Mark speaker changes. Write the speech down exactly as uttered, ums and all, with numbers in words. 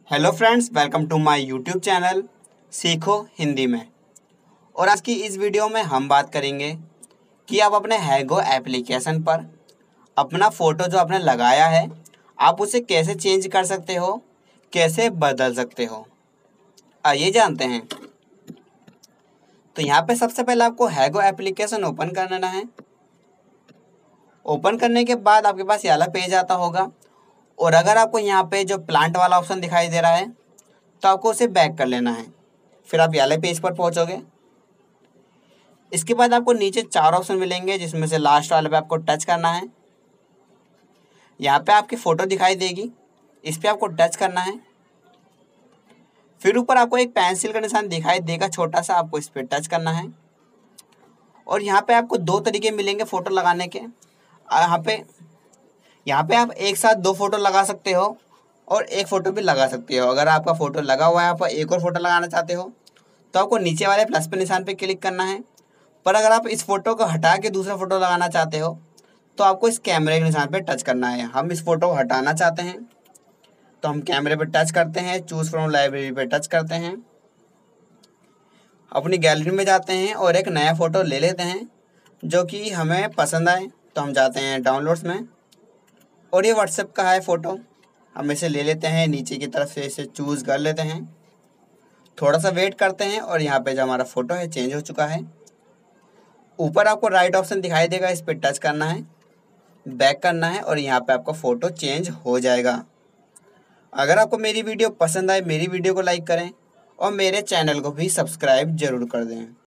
Speaker 1: Hello friends, welcome to my YouTube channel सीखो हिंदी में। और आज की इस वीडियो में हम बात करेंगे कि आप अपने हैगो एप्लीकेशन पर अपना फ़ोटो जो आपने लगाया है आप उसे कैसे चेंज कर सकते हो, कैसे बदल सकते हो, आइए जानते हैं। तो यहाँ पे सबसे पहले आपको हैगो एप्लीकेशन ओपन कर लेना है। ओपन करने के बाद आपके पास ये वाला पेज आता होगा और अगर आपको यहाँ पे जो प्लांट वाला ऑप्शन दिखाई दे रहा है तो आपको उसे बैक कर लेना है। फिर आप ये वाले पेज पर पहुँचोगे। इसके बाद आपको नीचे चार ऑप्शन मिलेंगे जिसमें से लास्ट वाले पे आपको टच करना है। यहाँ पे आपकी फ़ोटो दिखाई देगी, इस पर आपको टच करना है। फिर ऊपर आपको एक पेंसिल का निशान दिखाई देगा छोटा सा, आपको इस पर टच करना है। और यहाँ पे आपको दो तरीके मिलेंगे फ़ोटो लगाने के। यहाँ पे यहाँ पे आप एक साथ दो फोटो लगा सकते हो और एक फ़ोटो भी लगा सकते हो। अगर आपका फ़ोटो लगा हुआ है, आप एक और फ़ोटो लगाना चाहते हो तो आपको नीचे वाले प्लस पे निशान पे क्लिक करना है। पर अगर आप इस फ़ोटो को हटा के दूसरा फ़ोटो लगाना चाहते हो तो आपको इस कैमरे के निशान पे टच करना है। हम इस फ़ोटो को हटाना चाहते हैं तो हम कैमरे पे टच करते हैं, चूज़ फ्रॉम लाइब्रेरी पे टच करते हैं, अपनी गैलरी में जाते हैं और एक नया फ़ोटो ले लेते हैं जो कि हमें पसंद आए। तो हम जाते हैं डाउनलोड्स में और ये व्हाट्सएप का है फ़ोटो, हम इसे ले लेते हैं, नीचे की तरफ से इसे चूज़ कर लेते हैं, थोड़ा सा वेट करते हैं और यहाँ पे जो हमारा फ़ोटो है चेंज हो चुका है। ऊपर आपको राइट ऑप्शन दिखाई देगा, इस पर टच करना है, बैक करना है और यहाँ पे आपका फ़ोटो चेंज हो जाएगा। अगर आपको मेरी वीडियो पसंद आए, मेरी वीडियो को लाइक करें और मेरे चैनल को भी सब्सक्राइब ज़रूर कर दें।